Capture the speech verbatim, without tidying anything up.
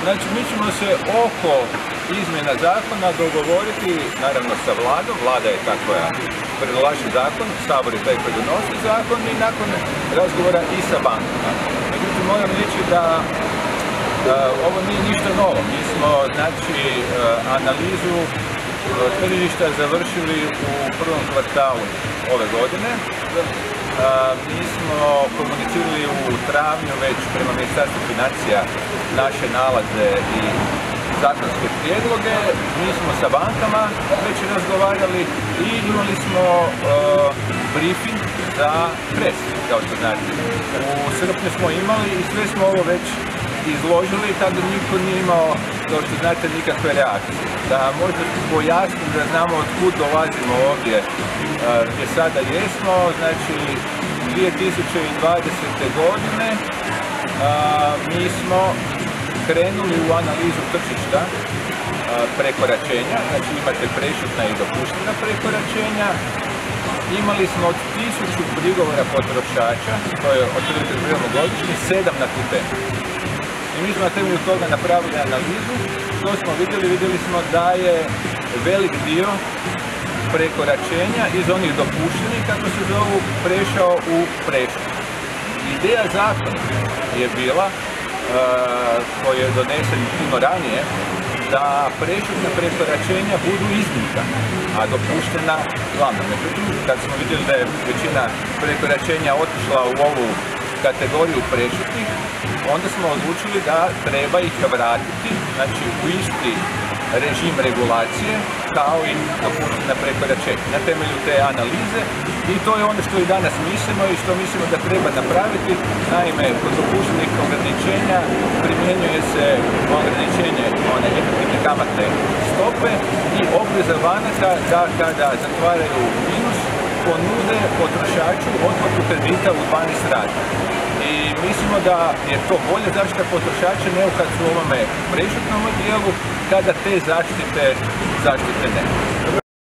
Znači, mi ćemo se oko izmjena zakona dogovoriti, naravno, sa vladom. Vlada je ta koja predlaže zakon, Sabor je taj koji donosi zakon i nakon razgovora i sa bankama. Međutim, moram reći da Uh, ovo nije ništa novo. Mi smo, znači, uh, analizu uh, tržišta završili u prvom kvartalu ove godine. Uh, mi smo komunicirali u travnju već prema Ministarstvu financija naše nalaze i zakonske prijedloge. Mi smo sa bankama već razgovarali i imali smo uh, briefing za pres, kao što znate. U srpnju smo imali i sve smo ovo već izložili, tada niko nije imao, kao što znate, nikakve reakcije. Da možda pojasnim da znamo od kud dolazimo ovdje gdje sada jesmo, znači dvije tisuće dvadesete. godine mi smo krenuli u analizu tržišta prekoračenja, znači imate prešutna i dopuštena prekoračenja. Imali smo od tisuću prigovora potrošača, to je otprilike godišnje, sedam na tu temu. I mi smo na temelju toga napravili analizu, to smo vidjeli, vidjeli smo da je velik dio prekoračenja iz onih dopuštenih, kako se zovu, prešao u prešutne. Ideja zakona je bila, uh, koji je donesen puno ranije, da prešutna prekoračenja budu iznimka, a dopuštena glavna. Međutim, kad smo vidjeli da je većina prekoračenja otišla u ovu kategoriju prešutnih, onda smo odlučili da treba ih vratiti, znači, u isti režim regulacije kao i dopuštena prekoračenja. Na temelju te analize, i to je ono što i danas mislimo i što mislimo da treba napraviti. Naime, kod dopuštenih ograničenja primjenjuje se ograničenje one efektivne kamatne stope i obveza banaka da kada zatvaraju minus ponude potrošaču otplatu kredita u dvanaest rata. I mislimo da je to bolja zaštita potrošača nego kad su u ovome prešutnom dijelu, kada te zaštite, zaštite ne.